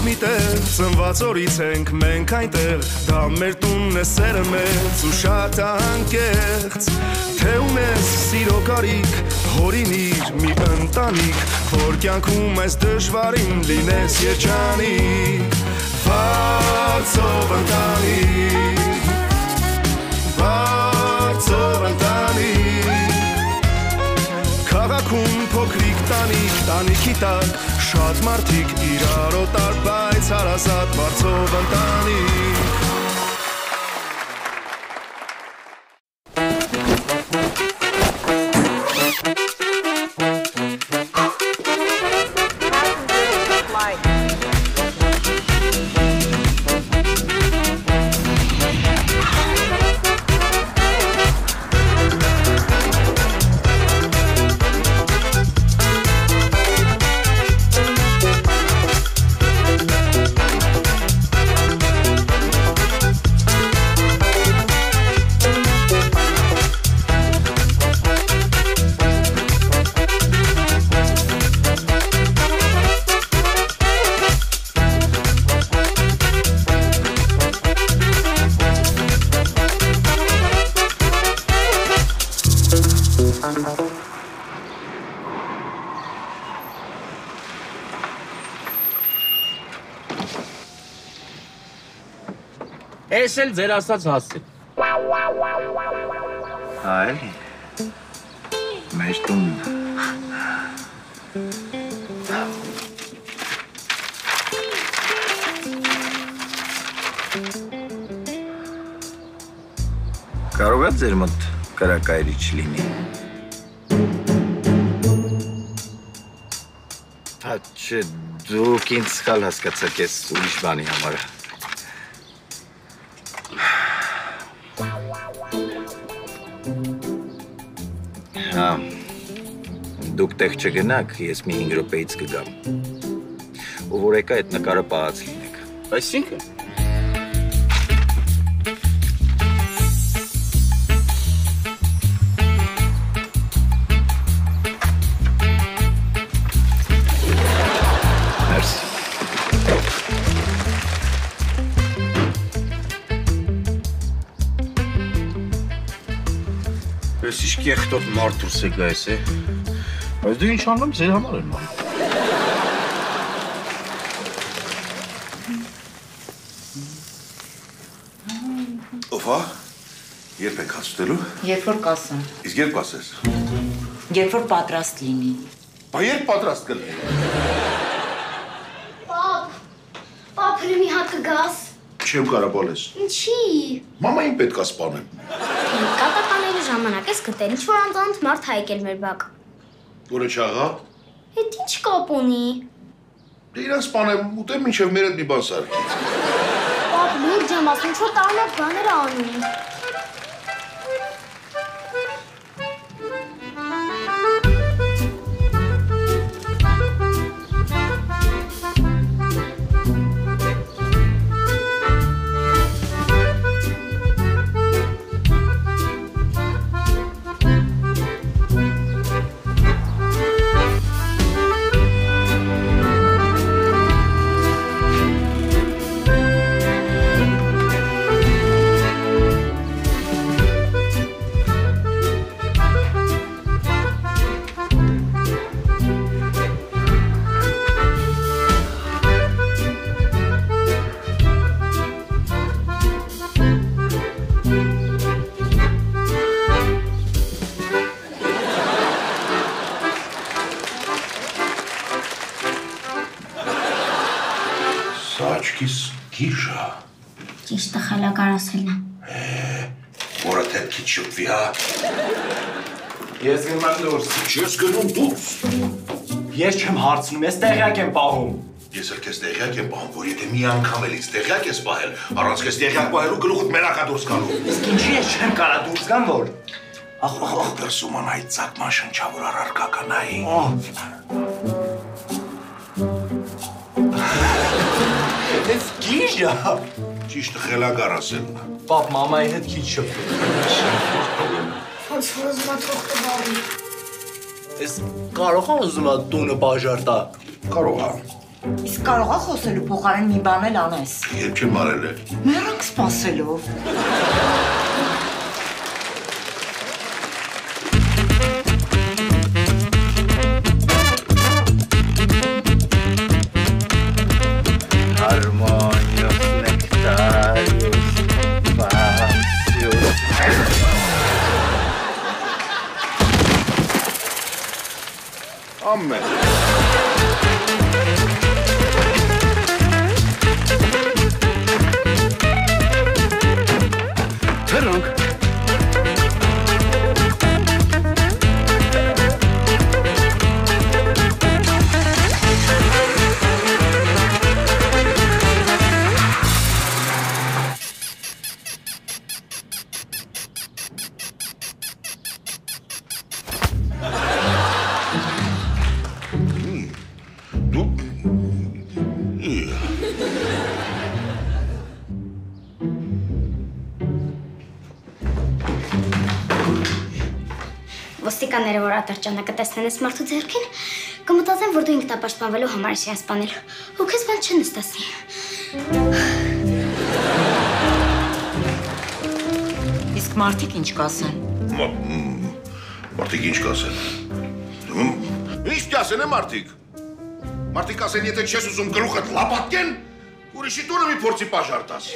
միտեղ ծնված օրից ենք մենք այնտեղ դա մեր տունն է սերը մեծ ու շատ անկեղծ թե ունես սիրո կարիք հորինիր մի ընտանիք որ կյանքում այս դժվարին լինես երջանիկ բարձով ընտանիք բարձով ընտանիք քաղաքում փոքրիկ տանիք տանիքի տակ շատ մարդիկ իրար օտար բայց հարազատ բարձով ընտանիք Ես էլ ձեր ասած հասցի։ Այլ, մեր տունն։ Կարող է ձեր մոտ կրակայրիչ լինի։ Չէ, դուք ինձ սխալ հասկացաք ես ուրիշ բանի համար։ Դուք տեղ չգնաք, ես մի 5 րոպեից կգամ։ Ու որ եկա այդ նկարը պահած լինեք։ Այսինքն։ Մերսի։ Ես իշքի եղտոտ մարդուս է գայս է։ Բայց դու ինչ անում ձեր համար եմ անում։ Ովա, երբ եք հացուտելու։ Երբ որ կասեմ։ Իսկ երբ կասես։ Երբ որ պատրաստ լինի։ Բա երբ պատրաստ կլինի։ Պապ, հրի մի հատ կգաս։ Չեմ կարա բալես։ Ինչի։ Մամային պետք է սպանեմ։ Կատականելու ժամանակ ես գտել, ինչ-որ անծանոթ մարդ հայկել մեր բակ։ Որը չաղա։ Հետ ինչ կապ ունի։ Դե իրան սպանեմ, ուտեմ մինչև մեր հետ մի բան սարքի։ Պապ, լուրջ եմ ասում, ինչ-որ տարօրինակ բաներ անում։ Աչքիս գիժա։ Ճիշտը խելագար ասելն է։ Որը թեպքից շփվի, հա։ Ես գնում եմ դուրս։ Չես գնում դուրս։ Ես չեմ հարցնում, ես տեղյակ եմ պահում։ Ես էլ քեզ տեղյակ եմ պահում, որ եթե մի անգամ էլ ինձ տեղյակ ես պահել, առանց քեզ տեղյակ պահելու գլուխդ մենակ է դուրս գալու։ Իսկ ինչի ես չեմ կարա դուրս գամ որ։ Ախ, դրսում ան այդ ծակման շնչավոր առարկանայի։ Ես գիժա։ Ճիշտը խելագար ասելն է։ Պապ, մամայի հետ քիչ շփվի։ Ոնց որ ուզում թող տվարի։ Ես կարող եմ ուզում տունը բաժարտա։ Կարող է։ Իսկ կարող է խոսելու փոխարեն մի բան էլ անես։ Երբ չեմ արել է։ Մեռանք սպասելով։ Ամեն։ Թրանք։ Ոստիկանները, որ ատրճանակը տեսնեն այս մարդու ձեռքին, կմտածեն, որ դու ինքնապաշտպանվելու համար ես սպանել, ու քեզ բան չնստացնի։ Իսկ մարդիկ ինչ կասեն։ Մարդիկ ինչ կասեն։ Ինչ կասեն է մարդիկ։ Մարդիկ կասեն, եթե չես ուզում գլուխդ լապատկեն, ուրիշի տունը մի փորձի պաժար տաս։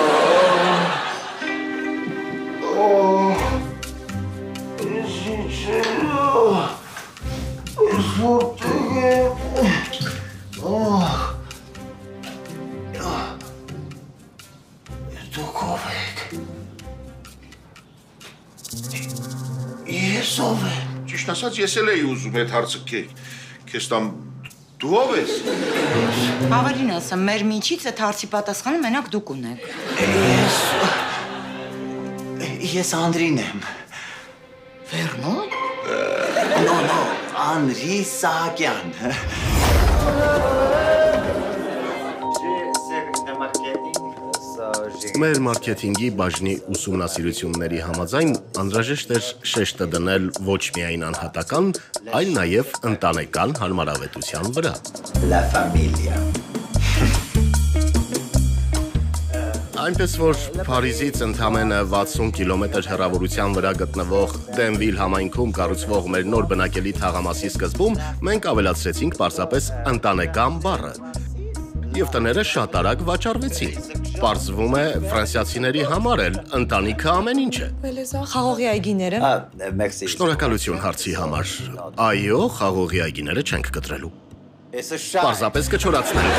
Դուք ով եք։ Ես ով եմ։ Ճիշտ ասած, ես էլ էի ուզում այդ հարցը քեզ տամ, դու ով ես։ Ավելին ասեմ, մեր միջից այդ հարցի պատասխանը մենակ դուք ունեք։ Ես Անդրին եմ։ Վերնոն։ No, Անդրի Սահակյան։ Մեր մարքեթինգի բաժնի ուսումնասիրությունների համաձայն անհրաժեշտ էր շեշտը դնել ոչ միայն անհատական, այլ նաև ընտանեկան հարմարավետության վրա։ La familia։ Այնպես որ Փարիզից ընդամենը 60 կիլոմետր հեռավորության վրա գտնվող Դենվիլ համայնքում կառուցվող մեր նոր բնակելի թաղամասի սկզբում մենք ավելացրեցինք պարզապես ընտանեկան բառը։ Եվ տները շատ արագ վաճառվեցին։ Պարզվում է, ֆրանսիացիների համար էլ ընտանիքը ամեն ինչ է։ Խաղողի այգիները։ Շնորհակալություն հարցի համար։ Այո, խաղողի այգիները չենք կտրելու։ Պարզապես կչորացնենք։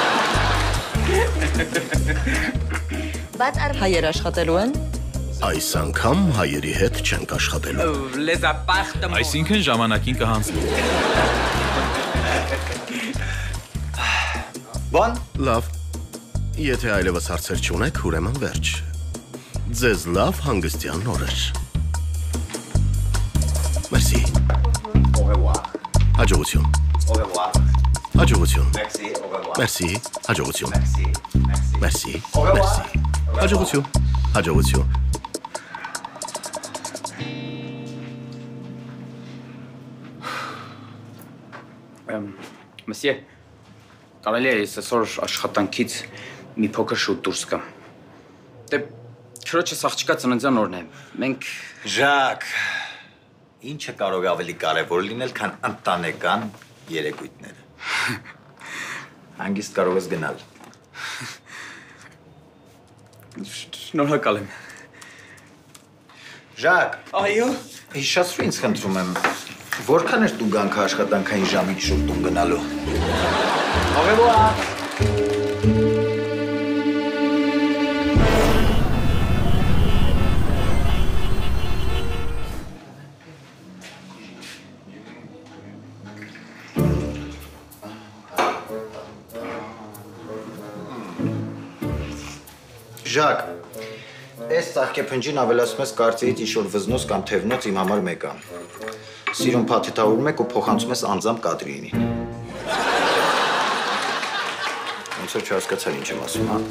Հայեր աշխատելու են։ Այս անգամ հայերի հետ չենք աշխատելու։ Այսինքն ժամանակին կհանձնի։ Բան։ Լավ։ Եթե այլևս հարցեր չունեք, ուրեմն վերջ։ Ձեզ լավ հանգստյան օրեր։ Մերսի։ Հաջողություն։ Հաջողություն։ Մերսի, հաջողություն։ Մերսի, մերսի։ Հաջողություն, հաջողություն։ Մսիե, կարելի է ես այսօր աշխատանքից մի փոքր շուտ դուրս գամ։ Դե քրոջս աղջկա ծննդյան օրն է։ Մենք Ժակ, ինչը կարող է ավելի կարևոր լինել, քան ընտանեկան երեկույթները։ Հանգիստ կարող ես գնալ։ Շնորհակալ եմ։ Ժակ, Այո։ հիշացրու ինձ խնդրում եմ, որքան էր դու գանքը աշխատանքային ժամից շուտ տուն գնալու։ Ժակ, այս ծաղկեփնջին ավելացում ես կարծիից ինչ-որ վզնոց կամ թևնոց իմ համար մեկը։ Սիրուն փաթեթավորում եք ու փոխանցում ես անձամբ Կատրինին։ Ոնց որ չհասկացար ինչ եմ ասում, հա։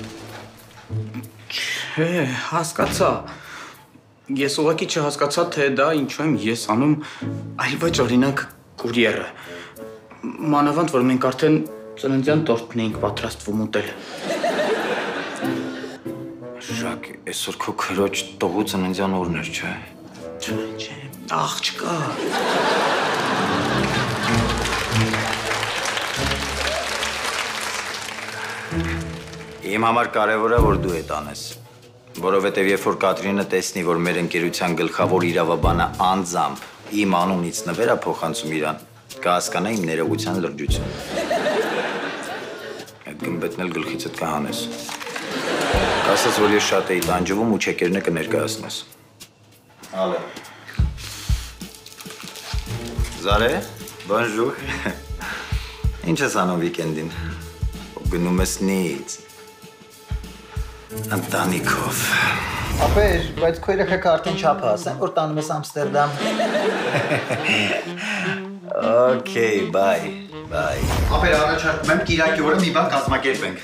Չէ, հասկացա։ Ես ուղղակի չհասկացա, թե դա ինչու եմ ես անում, այլ ոչ օրինակ կուրիերը։ Մանավանդ, որ մենք արդեն Ծննդյան տորտն էինք պատրաստվում ուտել։ Ժակ, այսօր քո քրոջ տողու ծննդյան օրն էր, չէ՞։ Չէ, աղջկա։ Իմ համար կարևոր է, որ դու այդ անես։ Որովհետև երբ որ Կատրինը տեսնի, որ մեր ընկերության գլխավոր իրավաբանը անձամբ իմ անունից նվեր է փոխանցում իրան, կհասկանա իմ ներողության լրջությունը։ Այդ գմբեթն էլ գլխիցդ կհանես։ Կասես, որ ես շատ էի տանջվում ու չեկերնը կներկայացնես։ Ալե։ Զարե, bonjour։ Ինչ ես անում վիկենդին։ Գնում ես նից։ Ընտանիքով։ Ապեր, բայց քո երեխեքը արդեն չափ ասեն, որ տանում ես Ամստերդամ։ Okay, bye, bye։ Ապեր, առաջարկում եմ Կիրակի օրը մի բան կազմակերպենք։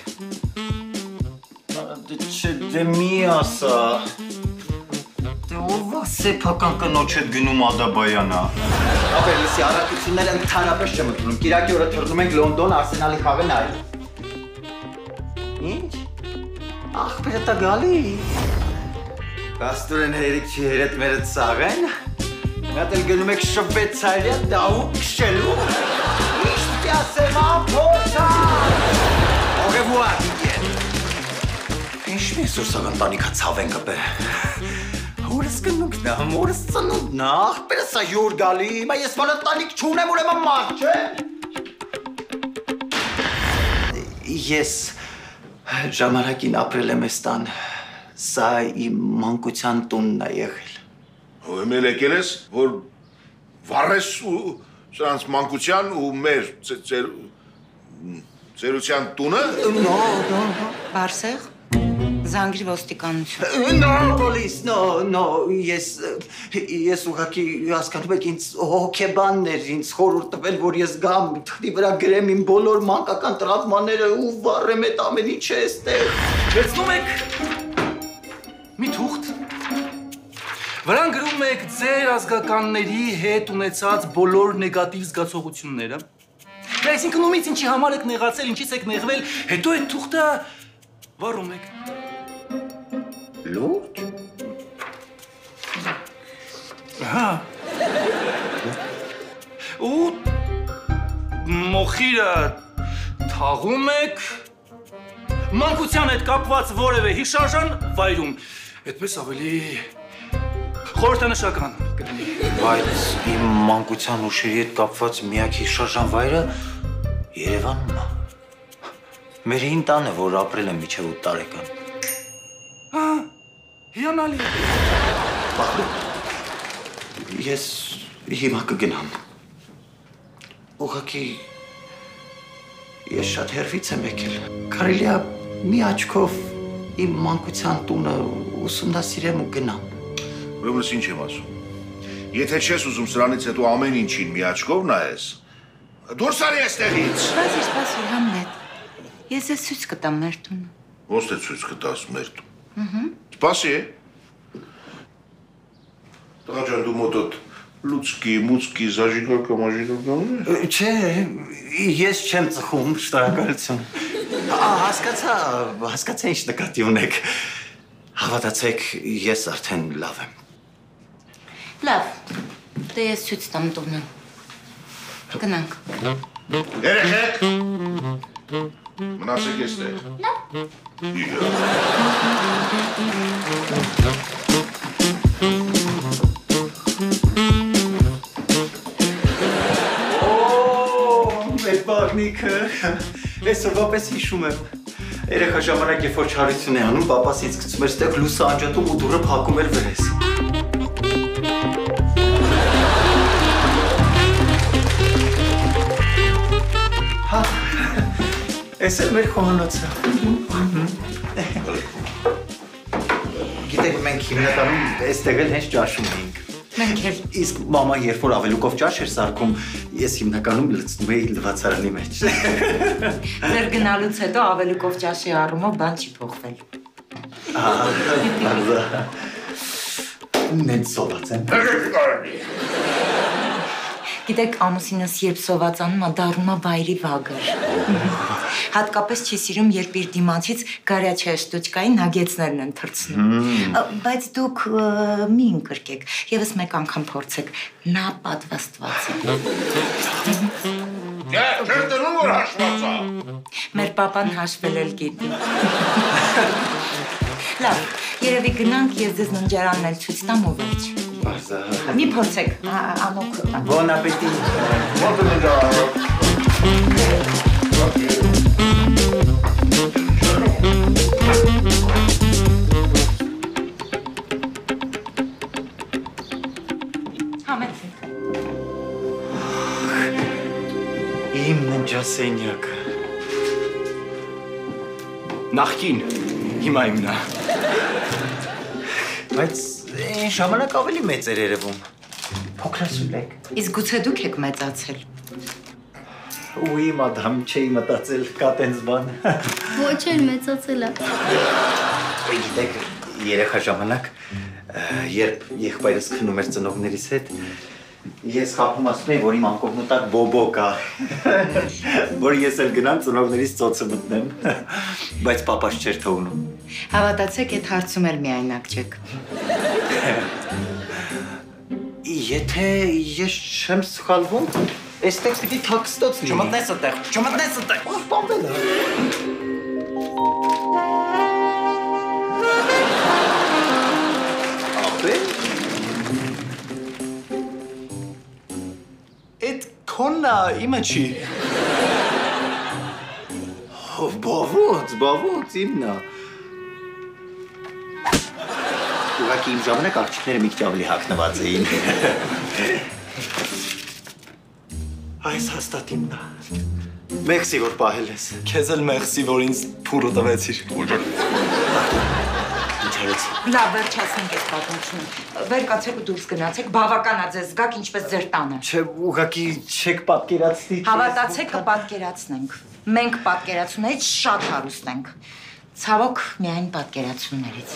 Դե մի ասա։ Դե ով է սեփական կնոջ հետ գնում Ադաբայանա։ Ապեր, լսի, առաքությունները ընդհանրապես չեմ ընդունում։ Կիրակի օրը թռնում ենք Լոնդոն Արսենալի խաղը նայել։ Ինչ? Ախպերը տա գալի։ Կաստուրեն հերիք չի հերետ մերդ սաղեն։ Մյատ էլ գնում եք Շվեցարիա դահու կշելու։ Իշտ կյասեմ ամփոչա։ Ողևուար իգեն։ Ինչ մեսուր սաղան տանիքա ծավեն կպե։ Որս կնունքն է, որս ծնունդն է, ախպերը սա յուր գալի, մա ես որ ընտանիք չունեմ, ուրեմն մարդ չէ։ Ես ժամանակին ապրել եմ ես տան, սա իմ մանկության տունն է եղել։ Ում էլ եկել ես, որ վառես ու սրանց մանկության ու մեր ծերության տունը։ No, Բարսեղ, զանգրի ոստիկանություն։ No, police, no, ես ուղղակի հասկանում եք ինձ հոգեբաններ ինձ խորհուրդ տվել, որ ես գամ թղթի վրա գրեմ իմ բոլոր մանկական տրավմաները ու վառեմ այդ ամեն ինչը էստեղ։ Լեցնում եք մի թուղթ, վրան գրում եք ձեր ազգականների հետ ունեցած բոլոր նեգատիվ զգացողությունները։ Այսինքն ումից ինչի համար եք նեղացել, ինչից եք նեղվել, հետո այդ թուղթը վառում եք։ Լուրջ։ Հա։ Ու մոխիրը թաղում եք, մանկության հետ կապված որևէ հիշարժան վայրում։ Այդպես ավելի խորհրդանշական կլինի։ Բայց իմ մանկության ուշերի հետ կապված միակ հիշարժան վայրը Երևանն է։ Մեր հին տանը, որ ապրել եմ մինչև 8 տարեկան։ Հա, հիանալի։ Ես հիմա կգնամ։ Ուղղակի ես շատ հեռվից եմ եկել։ Կարելի է մի աչքով իմ մանկության տունը ուսումնասիրեմ ու գնամ։ Ուրեմն ինչ եմ ասում։ Եթե չես ուզում սրանից հետո ամեն ինչին մի աչքով նայես, դուրս արի այստեղից։ Սպասիր, Համլետ։ Ես ես ցույց կտամ մեր տունը։ Ոնց է ցույց կտաս մեր տուն։ Սպասի։ Տղա ջան, դու մոտդ լուցկի, մուցկի, զաժիկակա, մաժիկակա ունես։ Չէ, ես չեմ ծխում, շնորհակալություն։ Հասկացա ինչ նկատի ունեք։ Հավատացեք, ես արդեն լավ եմ։ Լավ, դե ես ցույց տամ տունը։ Գնանք։ Երեխեք։ Մնացեք էստեղ։ Լավ։ Մեր բաղնիքը, այսօրվա պես հիշում եմ։ Երեխա ժամանակ երբ որ չարություն է անում, պապաս ինձ գցում էր ստեղ լուսը անջատում ու դուռը փակում էր վրես։ Հա, այս էլ մեր խոհանոցը։ Գիտեք, մենք հիմնականում այստեղ էլ հենց ճաշում էինք։ Մենք էլ։ Իսկ մամա երբ որ ավելուկով ճաշ էր սարքում, ես հիմնականում լցնում էի լվացարանի մեջ։ Ձեր գնալուց հետո ավելուկով ճաշի առումով բան չի փոխվել։ Նենց սոված եմ։ Գիտեք, ամուսինս երբ սովածանում է, դառնում է վայրի վագր։ Հատկապես չի սիրում, երբ իր դիմացից գարյաչյա շտուչկայի նագեցներն են թռցնում։ Բայց դուք մի ընկրկեք, եւս մեկ անգամ փորձեք, նա պատվաստված է։ Չէ, դնում որ հաշված է։ Մեր պապան հաշվել էլ գիտի։ Լավ, երևի գնանք, ես ձեզ ննջարանն էլ ցույց տամ ու վերջ։ Մի փորձեք, անոք։ Bon appétit։ Ո՞նց է դա։ Համեցեք։ Իմ ննջասենյակը։ Նախքին, հիմա իմն է։ Բայց այն ժամանակ ավելի մեծ էր երևում։ Փոքրացել եք։ Իսկ գուցե դուք եք մեծացել։ Ուի, մադամ, չէի մտածել կա տենց բան։ Ոչ էլ մեծացել է։ Գիտեք, երեխա ժամանակ, երբ եղբայրս քնում էր ծնողներիս հետ, ես խաբում ասում էի, որ իմ անկողնու տակ բոբո կա, որ ես էլ գնամ ծնողներիս ծոցը մտնեմ, բայց պապաս չէր թողնում։ Հավատացեք, այդ հարցում էլ միայնակ չեք։ Եթե ես չեմ սխալվում, այստեղ պիտի թաքստոց լինի։ Չմտնես այդտեղ, չմտնես այդտեղ։ Պապել է։ Ապել։ Այդ քոննա իմը չի։ Բավոց, իմնա։ Ուղղակի իմ ժամանակ աղջիկները մի քիչ ավելի հագնված էին։ Այս հաստատ իմնա։ Մերսի, որ պահել ես։ Քեզ էլ մեղսի, որ ինձ փուրը տվեցիր։ Ինչ արեց։ Լավ, վերջացնենք այս պատմությունը։ Վեր կացեք ու դուրս գնացեք, բավական է ձեզ զգաք ինչպես ձեր տանը։ Չէ, ուղղակի չեք պատկերացնի։ Հավատացեք, կպատկերացնենք։ Մենք պատկերացումներից շատ հարուստ ենք։ Ցավոք, միայն պատկերացումներից։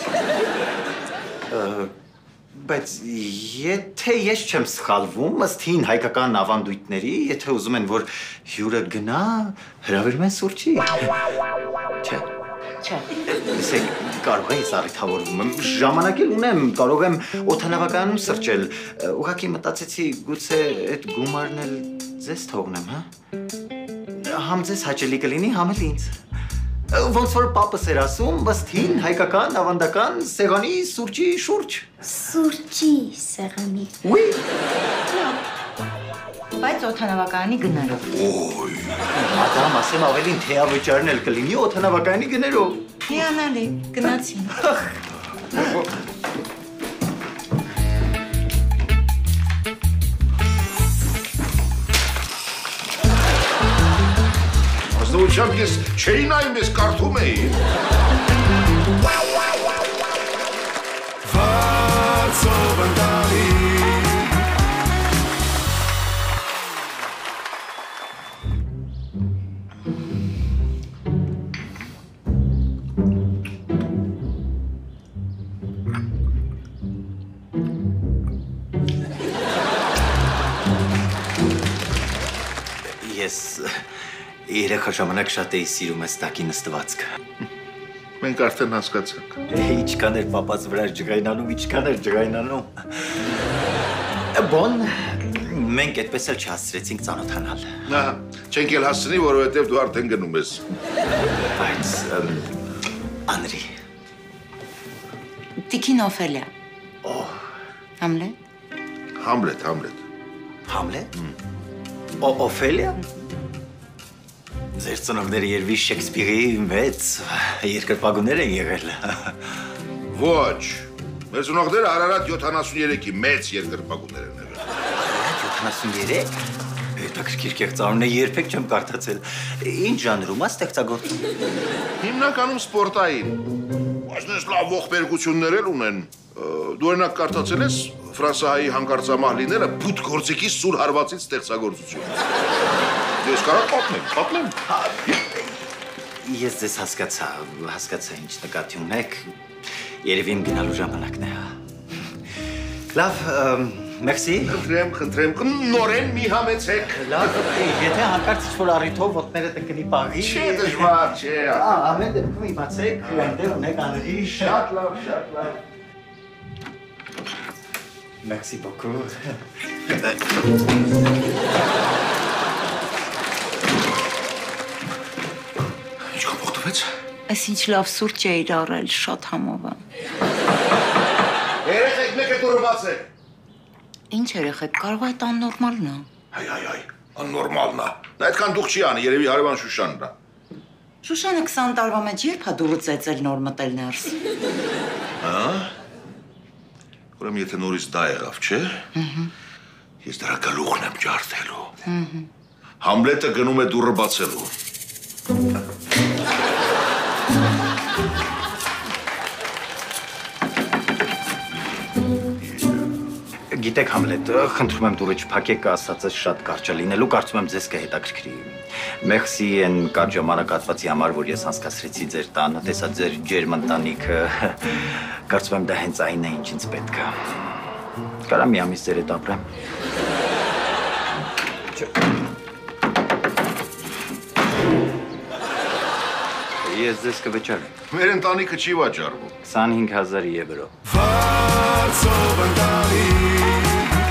Բայց եթե ես չեմ սխալվում, ըստ հին հայկական ավանդույթների, եթե ուզում են, որ հյուրը գնա, հրավիրում են սուրճի։ Չէ։ Չէ։ Լսեք, կարող է ես առիթավորվում եմ, ժամանակ էլ ունեմ, կարող եմ օդանավակայանում սրճել, ուղղակի մտածեցի, գուցե այդ գումարն էլ ձեզ թողնեմ, հա։ Համ ձեզ հաճելի կլինի, համ էլ ինձ։ Ոնց որ պապս էր ասում, ըստ հին հայկական ավանդական սեղանի սուրճի շուրջ։ Սուրճի սեղանի։ Ուի։ Բայց օդանավակայանի գներով։ Մադամ, ասեմ ավելին թեավճարն էլ կլինի օդանավակայանի գներով։ Հիանալի, գնացին։ Ազնվությամբ ես չէի նայում, ես կարդում էի։ Վարձով ընտանի Ես երեխա ժամանակ շատ էի սիրում այս տակի նստվածքը։ Մենք արդեն հասկացանք։ Ինչքան էր պապաց վրա ջղայնանում, ինչքան էր ջղայնանում։ Բոն, մենք այդպես էլ չհասցրեցինք ծանոթանալ։ Ահա, չենք էլ հասցնի, որովհետև դու արդեն գնում ես։ Բայց Անրի։ Տիկին Օֆելիա։ Համլետ։ Համլետ։ Համլետ։ Օֆելիա։ Ձեր ծնողները երևի Շեքսպիրի մեծ երկրպագուներ են եղել։ Ոչ, մեր ծնողները Արարատ 73-ի մեծ երկրպագուներ են եղել։ Արարատ 73։ Հետաքրքիր կեղծարուն է, երբեք չեմ կարդացել։ Ինչ ժանրում է ստեղծագործում։ Հիմնականում սպորտային։ Բայց նես լավ ողբերգություններ էլ ունեն։ Դու օրինակ կարդացել ես Ֆրանսիայի հանկարծամահլիները բութ գործիքի սուր հարվածից ստեղծագործություն։ Ես կարող պատմեմ։ Ես ձեզ հասկացա ինչ նկատի ունեք, երևի իմ գնալու ժամանակն է։ Լավ, Մերսի։ Խնդրեմ, նորեն մի համեցեք։ Լավ, եթե հանկարծ ինչ-որ առիթով ոտները տնկնի պաղի։ Չէ, դժվար, չէ։ Ամեն դեպքում իմացեք, այնտեղ ունեք աների Շատ լավ։ Մերսի beaucoup։ Ինչքան փոխտվեց։ Այս ինչ լավ սուրճ էիր առել, շատ համով եմ։ Երեխեք, մեկը դուրը բացեք։ Ինչ երեխեք, կարող է այդ աննորմալն է։ Հայ, աննորմալն է։ Դա այդքան դուք չի անի, երևի հարևան Շուշանն է։ Շուշանը 20 տարվա մեջ երբ է դուրը ծեծել նոր մտել ներս։ Հա։ Ուրեմն եթե նորից դա եղավ, չէ։ Ես դրա գլուխն եմ ջարդելու։ Համլետը գնում է դուրը բացելու։ Գիտեք Համլետ, խնդրում եմ դուրը չփակեք, ասածս շատ կարճ է լինելու, կարծում եմ ձեզ կհետաքրքրի։ Մերսի այն կարճ ժամանակահատվածի համար, որ ես անցկացրեցի ձեր տանը, տեսա ձեր ջերմ ընտանիքը, կարծում եմ դա հենց այն է, ինչ ինձ պետք է։ Կարամ մի ամիս ձեր հետ ապրեմ։ Ես ձեզ կվճարեմ։ Մեր ընտանիքը չի վաճառվում։ 25,000 եվրո։ Վարձով ընտանիք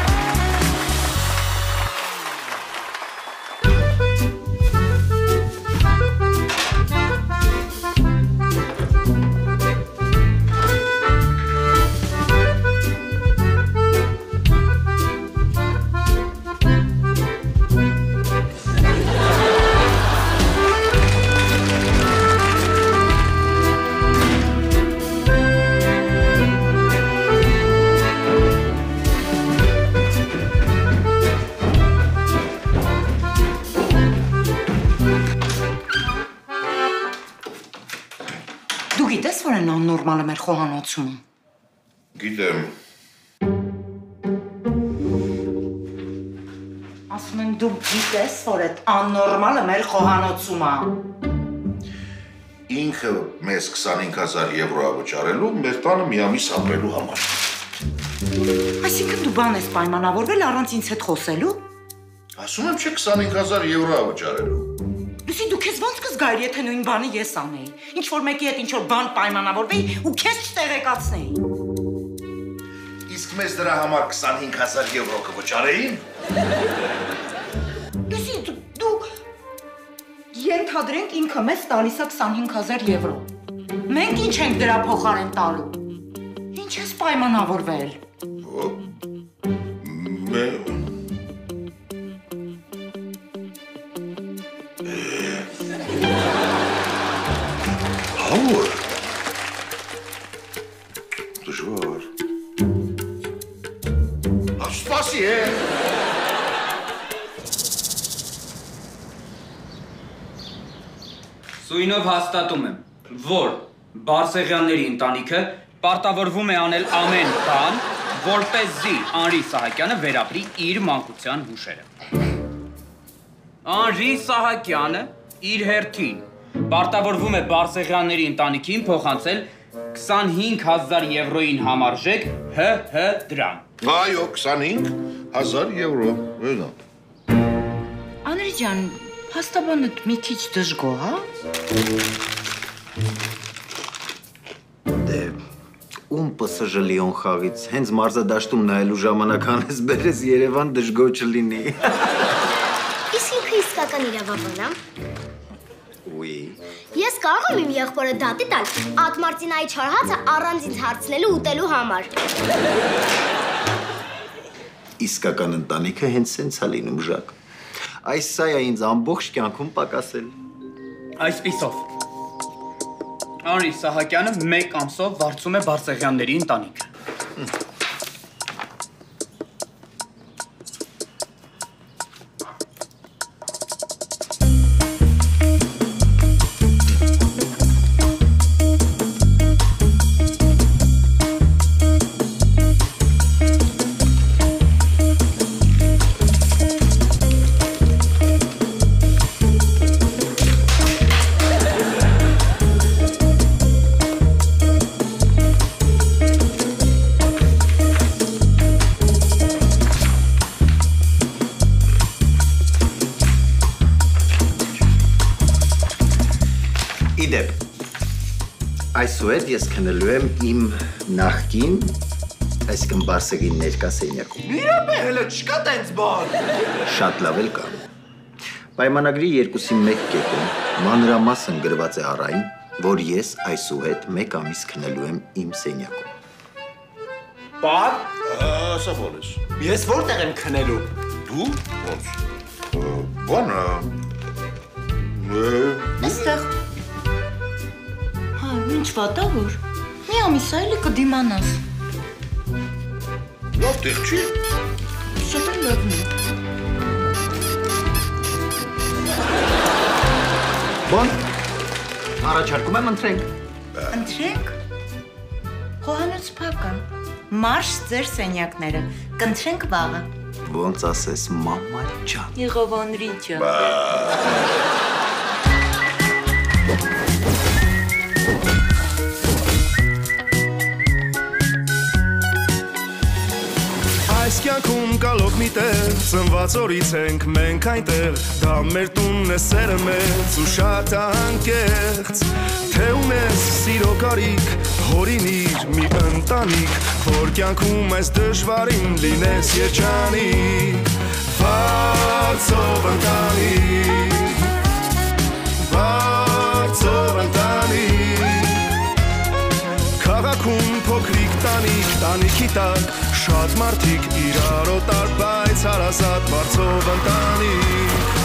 աննորմալը մեր խոհանոցումը։ Գիտեմ։ Ասում եմ դու գիտես, որ այդ աննորմալը մեր խոհանոցումը։ Ինքը մեզ 25,000 եվրո վճարելու մեր տանը մի ամիս ապրելու համար։ Այսինքն դու բան ես պայմանավորվել առանց ինձ հետ խոսելու։ Ասում եմ չէ 25,000 եվրո վճարելու։ Լուսի դու քեզ ոնց կզգայր, եթե նույն բանը ես անեի։ Ինչ որ մեկի հետ ինչ որ բան պայմանավորվեի ու քեզ չտեղեկացնեի։ Իսկ մեզ դրա համար 25,000 եվրո կվճարեին։ Լուսի դու ենթադրենք ինքը մեզ տալիս է 25,000 եվրո։ Մենք ինչ ենք դրա փոխարեն տալու։ Ինչ ես պայմանավորվել։ Հավոր։ Դժվար։ Սպասի է։ Սույնով հաստատում եմ, որ Բարսեղյանների ընտանիքը պարտավորվում է անել ամեն բան, որպեսզի Անրի Սահակյանը վերապրի իր մանկության հուշերը։ Անրի Սահակյանը իր հերթին պարտավորվում է Բարսեղյանների ընտանիքին փոխանցել 25,000 եվրոին համարժեք ՀՀ դրամ։ Այո, 25,000 եվրո։ Վերնա։ Անրի ջան, հաստաբանդ մի քիչ դժգոհ, հա։ Դե ում ՊՍԺ Լիոն խաղից հենց մարզադաշտում նայելու ժամանակ անես բերես Երևան դժգոհ չլինի։ Իսկ ինքը իսկական իրավաբան է։ Ուի։ Ես կարող եմ իմ եղբորը դատի տալ Ատմարտինայի չարհացը առանց ինձ հարցնելու ուտելու համար։ Իսկական ընտանիքը հենց սենց է լինում, Ժակ։ Այս սա է ինձ ամբողջ կյանքում պակասել։ Այսպիսով, Անրի Սահակյանը մեկ ամսով վարձում է Բարսեղյանների ընտանիքը։ Իդեպ, այսուհետ ես քնելու եմ իմ նախկին, այսինքն Բարսեղի ներկա սենյակում։ Իրապե, հələ չկա տենց բան։ Շատ լավ էլ կա։ Պայմանագրի 2-1 կետում մանրամասն գրված է առայն, որ ես այսուհետ 1 ամիս քնելու եմ իմ սենյակում։ Պապ, Ասա բոլես։ ես որտեղ եմ քնելու։ Դու ոնց։ Բան Այստեղ։ Հա, ինչ վատա որ։ Մի ամիս այլի կդիմանաս։ լավ տեղ չի։ Շատ էլ լավն է։ Բան, առաջարկում եմ ընտրենք։ Ընտրենք։ Խոհանոց փակա։ Մարշ ձեր սենյակները։ Կընտրենք վաղը։ Ոնց ասես մամա ջան։ Եղովանրի ջան։ Այս կյանքում կա լոկ մի տեղ, ծնված օրից ենք մենք այնտեղ, դա մեր տունն է սերը մեծ ու շատ անկեղծ, թե ունես սիրո կարիք, հորինիր մի ընտանիք, որ կյանքում այս դժվարին լինես երջանիկ, վարձով ընտանիք, վարձով ընտանիք, քաղաքում փոքրիկ տանիք, տանիքի տակ շատ մարդիկ իրար օտար, բայց հարազատ վարձով ընտանիք